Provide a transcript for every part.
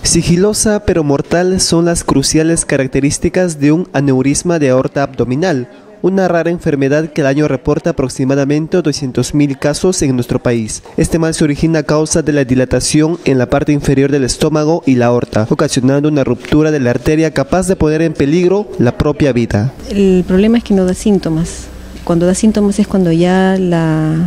Sigilosa pero mortal son las cruciales características de un aneurisma de aorta abdominal, una rara enfermedad que al año reporta aproximadamente 200.000 casos en nuestro país. Este mal se origina a causa de la dilatación en la parte inferior del estómago y la aorta, ocasionando una ruptura de la arteria capaz de poner en peligro la propia vida. El problema es que no da síntomas. Cuando da síntomas es cuando ya la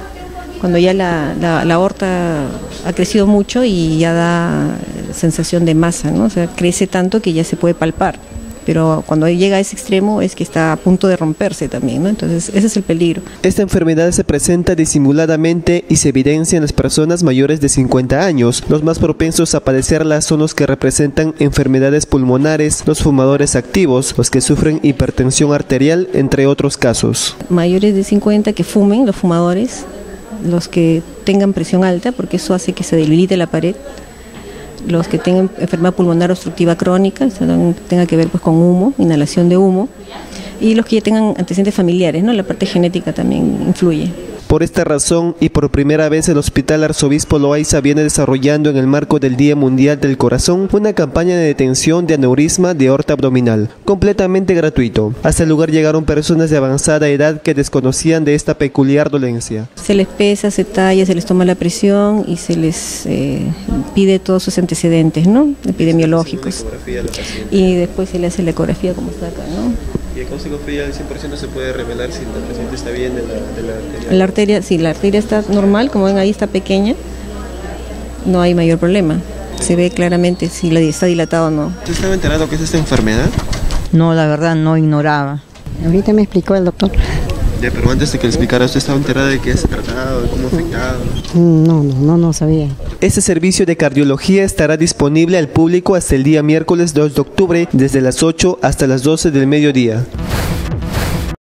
aorta ha crecido mucho y ya da sensación de masa, ¿no? O sea, crece tanto que ya se puede palpar. Pero cuando llega a ese extremo es que está a punto de romperse también, ¿no? Entonces ese es el peligro. Esta enfermedad se presenta disimuladamente y se evidencia en las personas mayores de 50 años. Los más propensos a padecerla son los que representan enfermedades pulmonares, los fumadores activos, los que sufren hipertensión arterial, entre otros casos. Mayores de 50 que fumen, los fumadores, los que tengan presión alta, porque eso hace que se debilite la pared, los que tengan enfermedad pulmonar obstructiva crónica, tenga que ver pues con humo, inhalación de humo, y los que ya tengan antecedentes familiares, ¿no? La parte genética también influye. Por esta razón y por primera vez el Hospital Arzobispo Loaiza viene desarrollando en el marco del Día Mundial del Corazón una campaña de detención de aneurisma de aorta abdominal, completamente gratuito. Hasta el lugar llegaron personas de avanzada edad que desconocían de esta peculiar dolencia. Se les pesa, se talla, se les toma la presión y se les pide todos sus antecedentes, ¿no? Epidemiológicos. Y después se le hace la ecografía como está acá, ¿no? ¿Y con ecografía al 100% se puede revelar si el paciente está bien de la arteria? La arteria, sí, la arteria está normal, como ven ahí está pequeña, no hay mayor problema. Se ve claramente si está dilatado o no. ¿Usted estaba enterado que es esta enfermedad? No, la verdad no ignoraba. Ahorita me explicó el doctor. Ya, pero antes de que le explicara, ¿usted estaba enterada de qué se trataba, de cómo afectaba? No sabía. Este servicio de cardiología estará disponible al público hasta el día miércoles 2 de octubre, desde las 8 hasta las 12 del mediodía.